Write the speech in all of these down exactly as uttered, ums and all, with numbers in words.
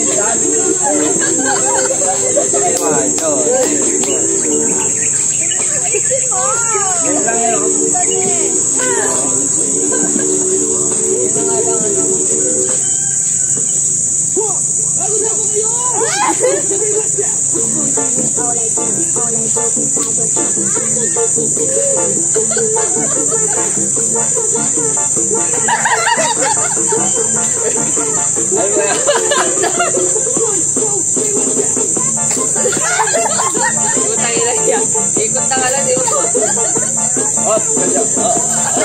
Ikot na nga lang, di ba? Oh, ganda. Oh.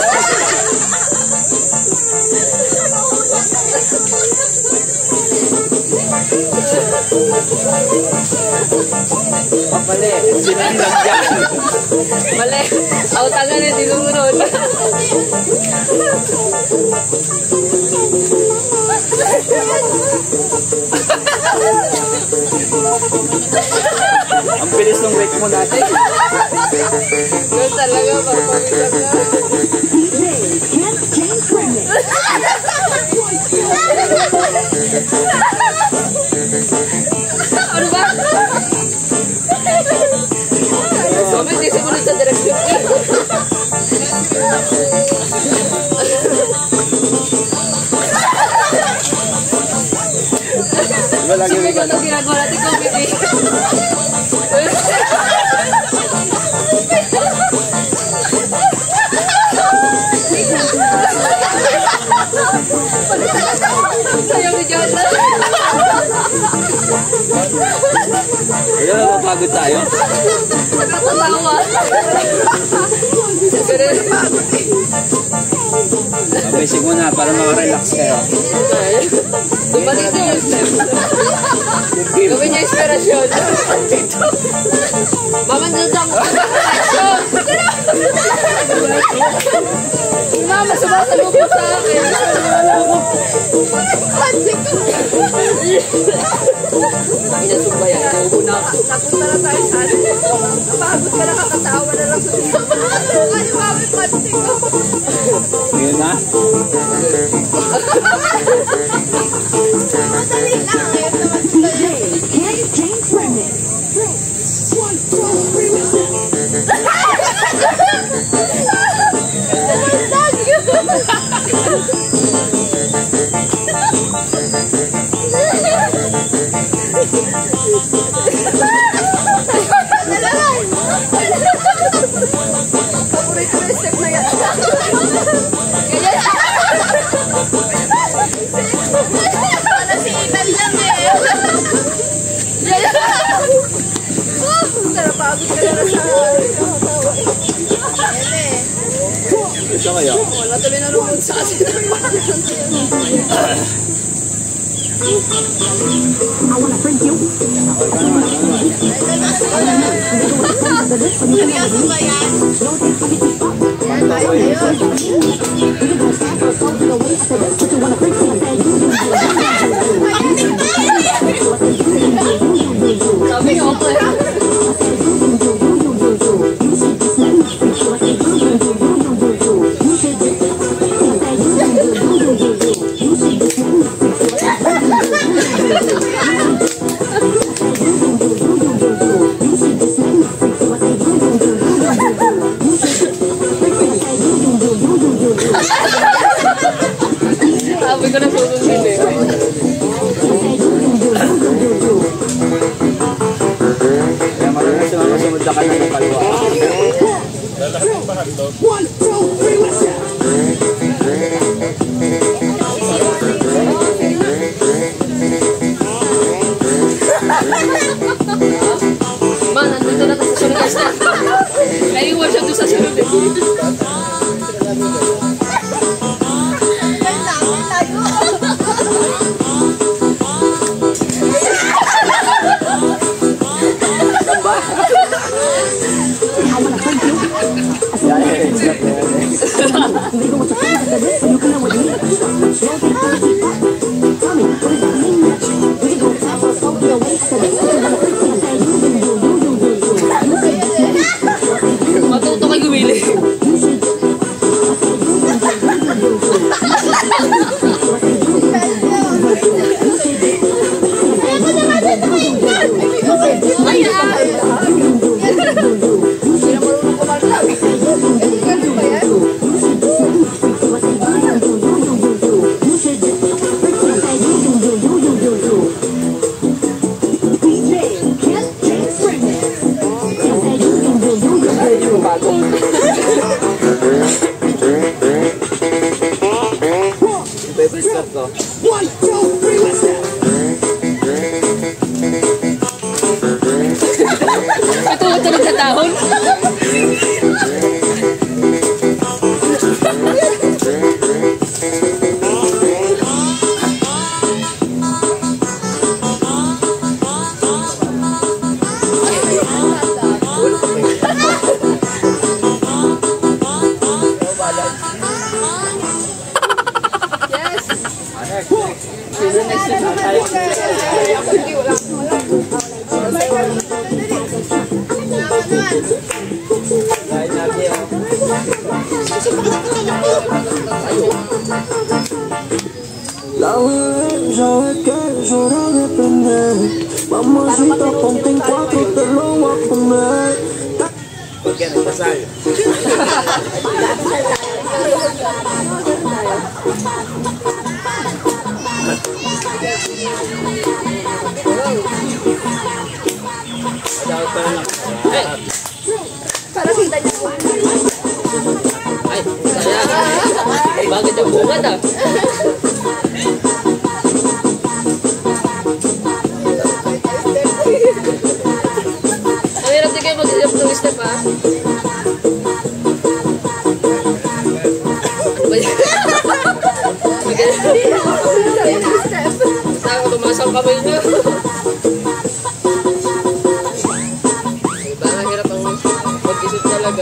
Oh, mali. Sinanlang dyan. Mali. Autan na rin, dinumunod. Ang bilis ng break mo natin. Doon talaga, magpapagod na. Ano ba? Sabi, hindi sumunod sa direksyon ko. Sumunod na ginagawa natin comedy. Sayang ni John. Ayun, mapagod tayo. Nakakatawa. Basic muna para makarelax kayo. Bumalik na yung step. Gawin niya inspirasyon. Mamandudang inspirasyon. Mama, sumasalubog sa akin. Inasumbayan. Naubo na ako. Napunta na tayo sa atin. Napagod ka, nakakatawa na lang sa dito. Ay, mami, pansin ko. Yun na. Madali lang. Ngayon naman sila yun. Paborito na step na yan. Para si Iban lang eh. Sarapagod ka na sa Ele. Ito kaya? Wala tuloy na lupod sa asin. I wanna freak you. Seryoso ba yan? Yan tayo ngayon. Sabi ko ako eh. Sabi ko na susundin eh. Kaya marunong sa mga sunod na kayo ng kalwa. One, two, three, let's go. Man, nandito na tayo sa sunod na step. Naiiwan siya doon sa sunod eh. Matuto kay gumili. dahon. Sabes que es hora de prender. Mamacita, ponte en cuatro, te lo voy a poner. ¿Por qué no pasa algo? Para kita niya. Ay, saya. Ay, bakit ang bungad ah? Ang hirap din kayo mag-step ng step ah. Basta ako tumaas ang kamay niyo. Diba, ang hirap ang mag-isip talaga.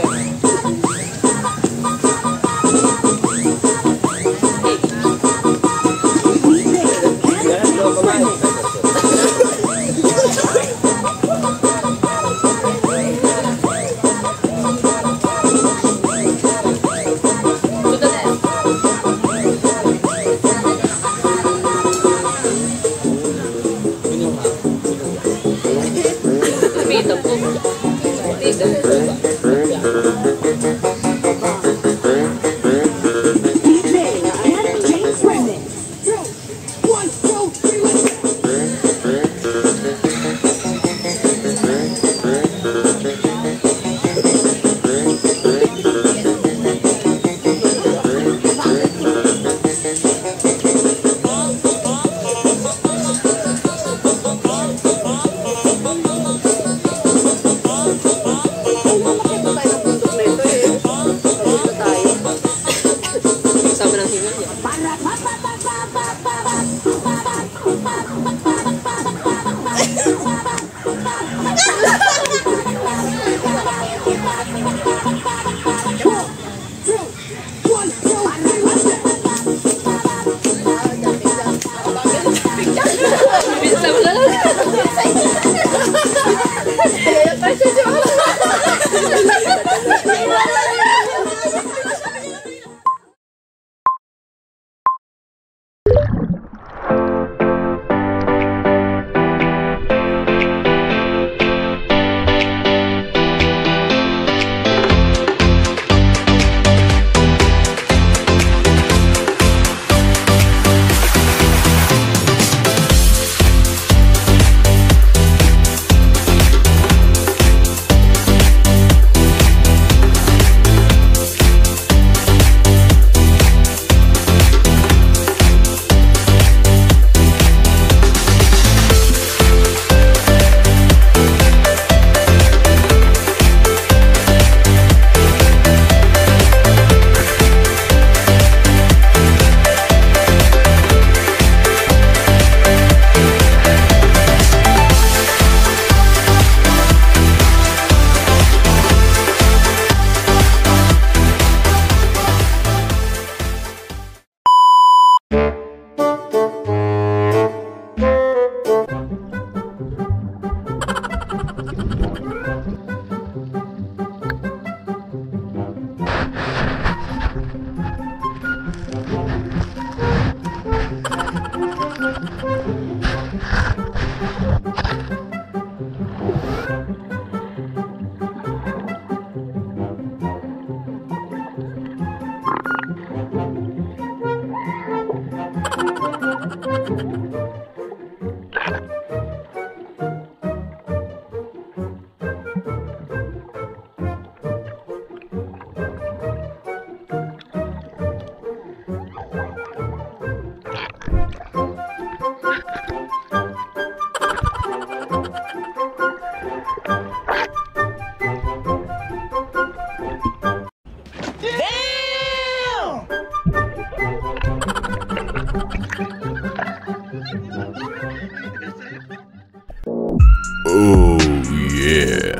Oh, Oh yeah.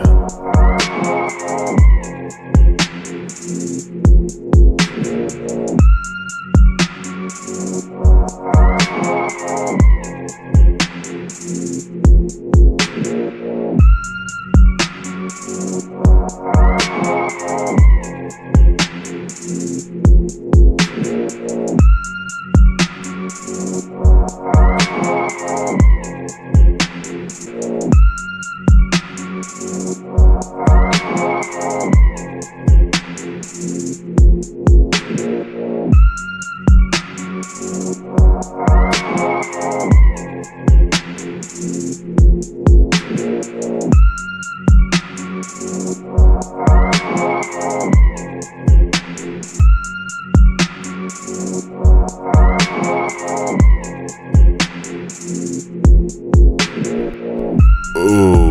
Oh